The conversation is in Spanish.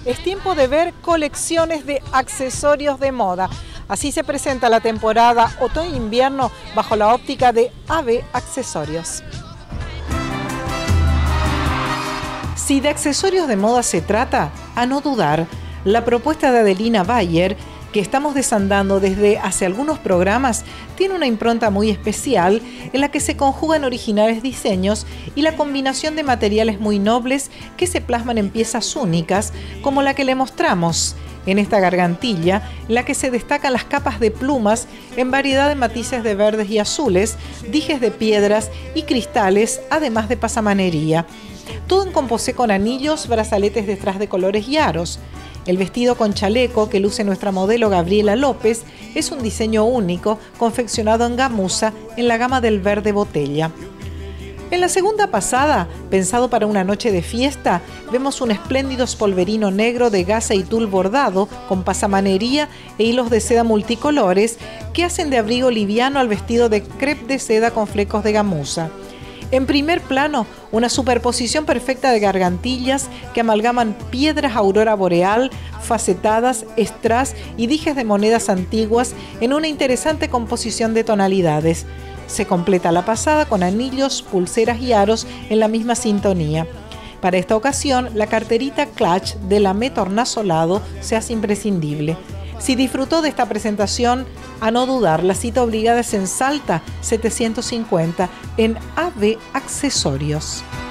Es tiempo de ver colecciones de accesorios de moda. Así se presenta la temporada otoño-invierno bajo la óptica de AB Accesorios. Si de accesorios de moda se trata, a no dudar, la propuesta de Adelina Bayer, que estamos desandando desde hace algunos programas, tiene una impronta muy especial en la que se conjugan originales diseños y la combinación de materiales muy nobles que se plasman en piezas únicas, como la que le mostramos en esta gargantilla, en la que se destacan las capas de plumas en variedad de matices de verdes y azules, dijes de piedras y cristales, además de pasamanería. Todo en composé con anillos, brazaletes de strass de colores y aros. El vestido con chaleco que luce nuestra modelo Gabriela López es un diseño único, confeccionado en gamuza en la gama del verde botella. En la segunda pasada, pensado para una noche de fiesta, vemos un espléndido spolverino negro de gasa y tul bordado con pasamanería e hilos de seda multicolores que hacen de abrigo liviano al vestido de crepe de seda con flecos de gamuza. En primer plano, una superposición perfecta de gargantillas que amalgaman piedras aurora boreal, facetadas, strass y dijes de monedas antiguas en una interesante composición de tonalidades. Se completa la pasada con anillos, pulseras y aros en la misma sintonía. Para esta ocasión, la carterita clutch de lamé tornasolado se hace imprescindible. Si disfrutó de esta presentación, a no dudar, la cita obligada es en Salta 750 en AB Accesorios.